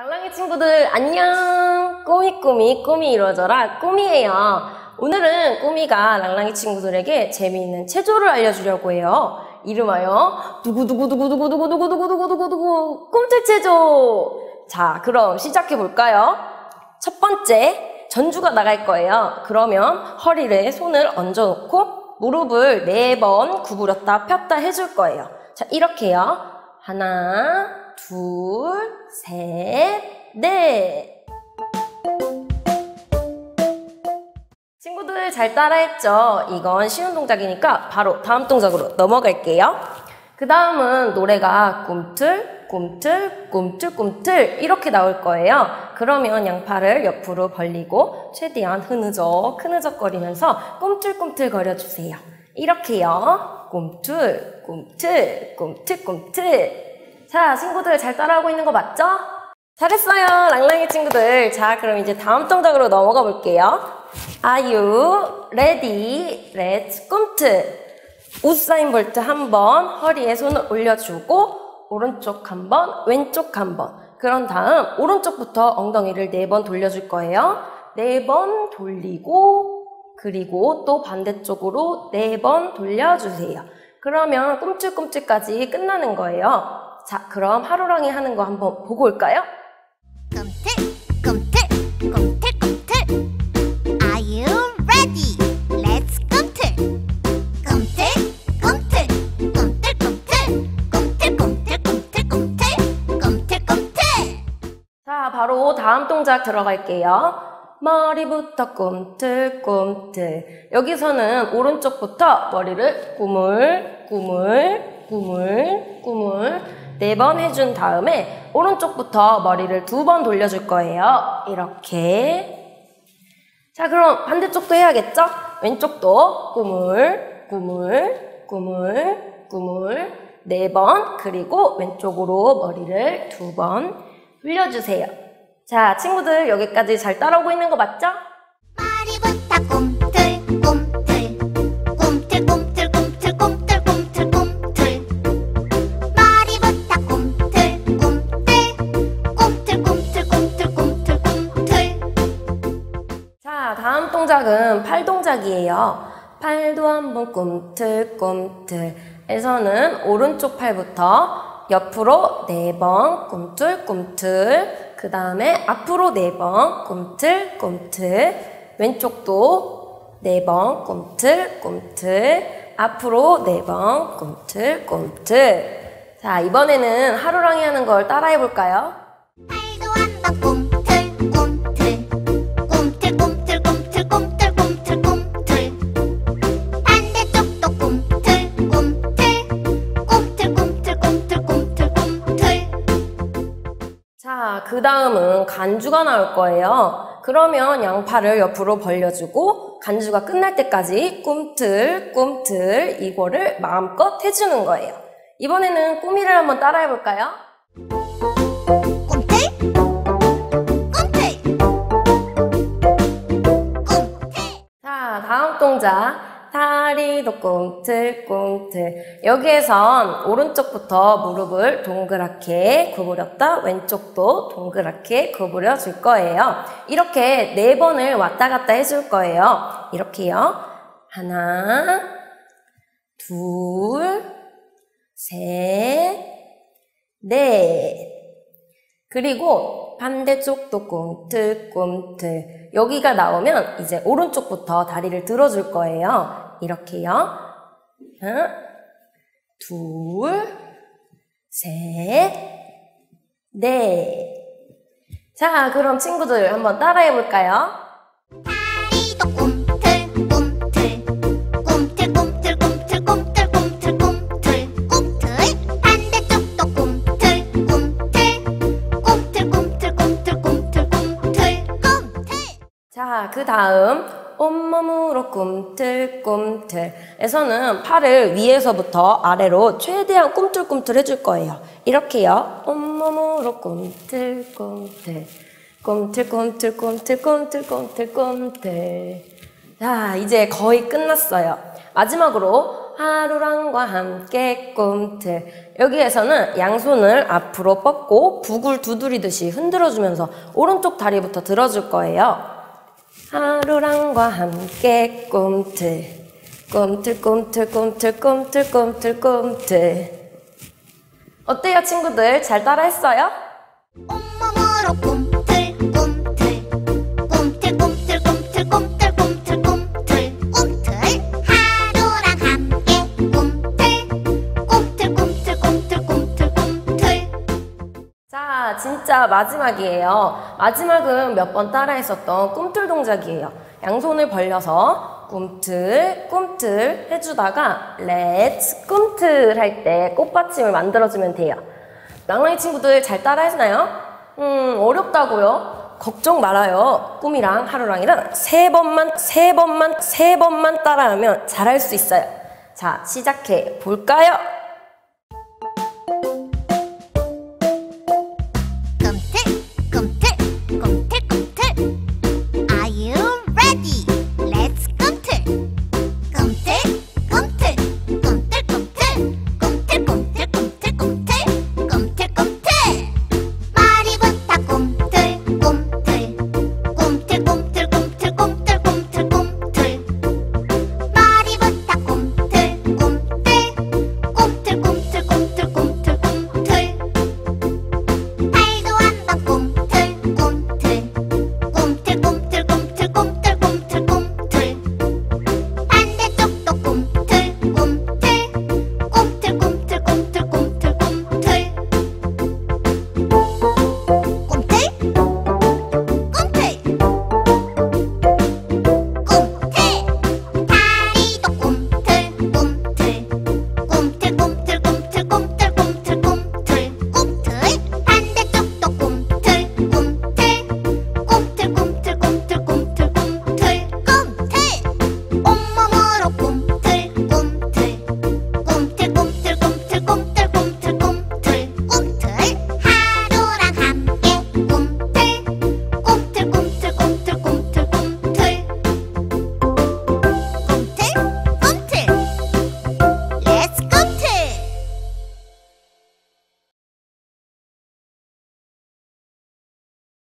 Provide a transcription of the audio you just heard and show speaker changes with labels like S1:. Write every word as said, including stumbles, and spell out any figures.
S1: 랑랑이 친구들 안녕! 꾸미꾸미 꿈이 이루어져라 꿈이에요. 오늘은 꾸미가 랑랑이 친구들에게 재미있는 체조를 알려주려고 해요. 이름하여 두구두구두구두구두구두구두구두구두구두구 꿈틀체조. 자, 그럼 시작해볼까요? 첫 번째, 전주가 나갈 거예요. 그러면 허리에 손을 얹어놓고 무릎을 네 번 구부렸다 폈다 해줄 거예요. 자, 이렇게요. 하나, 둘, 셋, 넷. 친구들 잘 따라했죠? 이건 쉬운 동작이니까 바로 다음 동작으로 넘어갈게요. 그 다음은 노래가 꿈틀, 꿈틀, 꿈틀, 꿈틀 이렇게 나올 거예요. 그러면 양팔을 옆으로 벌리고 최대한 흐느적, 흐느적거리면서 꿈틀꿈틀 거려주세요. 이렇게요. 꿈틀, 꿈틀, 꿈틀, 꿈틀. 자, 친구들 잘 따라하고 있는 거 맞죠? 잘했어요, 랑랑이 친구들. 자, 그럼 이제 다음 동작으로 넘어가 볼게요. Are you ready? Let's 꿈틀. 우사인 볼트 한 번 허리에 손을 올려주고 오른쪽 한 번, 왼쪽 한 번. 그런 다음 오른쪽부터 엉덩이를 네 번 돌려줄 거예요. 네 번 돌리고 그리고 또 반대쪽으로 네 번 돌려주세요. 그러면 꿈틀꿈틀까지 끝나는 거예요. 자, 그럼 하루랑이 하는 거 한번 보고 올까요?
S2: 꿈틀, 꿈틀, 꿈틀, 꿈틀. Are you ready? Let's 꿈틀. 꿈틀, 꿈틀, 꿈틀, 꿈틀. 꿈틀, 꿈틀, 꿈틀, 꿈틀. 꿈틀, 꿈틀.
S1: 자, 바로 다음 동작 들어갈게요. 머리부터 꿈틀, 꿈틀. 여기서는 오른쪽부터 머리를 꾸물, 꾸물, 꾸물, 꾸물 네 번 해준 다음에 오른쪽부터 머리를 두 번 돌려줄 거예요. 이렇게. 자, 그럼 반대쪽도 해야겠죠? 왼쪽도 꾸물, 꾸물, 꾸물, 꾸물 네 번 그리고 왼쪽으로 머리를 두 번 돌려주세요. 자, 친구들 여기까지 잘 따라오고 있는 거 맞죠?
S2: 머리부터 꿈틀, 꿈틀. 꿈틀, 꿈틀, 꿈틀, 꿈틀, 꿈틀, 꿈틀. 머리부터 꿈틀, 꿈틀. 꿈틀, 꿈틀, 꿈틀, 꿈틀, 꿈틀.
S1: 자, 다음 동작은 팔 동작이에요. 팔도 한번 꿈틀, 꿈틀. 에서는 오른쪽 팔부터 옆으로 네 번 꿈틀, 꿈틀. 그 다음에 앞으로 네 번 꿈틀, 꿈틀. 왼쪽도 네 번 꿈틀, 꿈틀. 앞으로 네 번 꿈틀, 꿈틀. 자, 이번에는 하루랑이 하는 걸 따라해 볼까요?
S2: 팔도 한번 꿈틀, 꿈틀. 꿈틀, 꿈틀, 꿈틀, 꿈틀, 꿈틀, 꿈틀. 반대쪽도 꿈틀, 꿈틀. 꿈틀, 꿈틀, 꿈틀, 꿈틀, 꿈틀.
S1: 자, 그 다음은 간주가 나올 거예요. 그러면 양팔을 옆으로 벌려주고 간주가 끝날 때까지 꿈틀, 꿈틀 이거를 마음껏 해주는 거예요. 이번에는 꾸미를 한번 따라해 볼까요?
S2: 꿈틀, 꿈틀. 꿈틀.
S1: 자, 다음 동작. 다리도 꿈틀, 꿈틀. 여기에선 오른쪽부터 무릎을 동그랗게 구부렸다 왼쪽도 동그랗게 구부려 줄 거예요. 이렇게 네 번을 왔다 갔다 해줄 거예요. 이렇게요. 하나, 둘, 셋, 넷. 그리고 반대쪽도 꿈틀, 꿈틀. 여기가 나오면 이제 오른쪽부터 다리를 들어줄 거예요. 이렇게요. 하나, 둘, 셋, 넷. 자, 그럼 친구들 한번 따라해 볼까요?
S2: 다리도 꿈틀, 꿈틀. 꿈틀, 꿈틀, 꿈틀, 꿈틀, 꿈틀, 꿈틀. 꿈틀. 반대쪽도 꿈틀, 꿈틀. 꿈틀, 꿈틀, 꿈틀, 꿈틀, 꿈틀, 꿈틀.
S1: 자, 그 다음 온몸으로 꿈틀, 꿈틀. 에서는 팔을 위에서부터 아래로 최대한 꿈틀꿈틀 해줄 거예요. 이렇게요. 온몸으로 꿈틀, 꿈틀. 꿈틀, 꿈틀, 꿈틀, 꿈틀, 꿈틀, 꿈틀. 자, 이제 거의 끝났어요. 마지막으로 하루랑과 함께 꿈틀. 여기에서는 양손을 앞으로 뻗고 북을 두드리듯이 흔들어주면서 오른쪽 다리부터 들어줄 거예요. 하루랑과 함께 꿈틀. 꿈틀 꿈틀 꿈틀 꿈틀 꿈틀 꿈틀. 어때요 친구들? 잘 따라했어요?
S2: 온몸으로 꿈틀 꿈틀 꿈틀 꿈틀 꿈틀 꿈틀 꿈틀 꿈틀 꿈틀 하루랑 함께 꿈틀 꿈틀 꿈틀 꿈틀 꿈틀 꿈틀.
S1: 자, 진짜 마지막이에요. 마지막은 몇 번 따라 했었던 꿈틀 동작이에요. 양손을 벌려서 꿈틀 꿈틀 해주다가 렛츠 꿈틀 할 때 꽃받침을 만들어주면 돼요. 랑랑이 친구들 잘 따라 했나요? 음, 어렵다고요? 걱정 말아요. 꿈이랑 하루랑이랑 세 번만, 세 번만, 세 번만 따라하면 잘할 수 있어요. 자, 시작해 볼까요?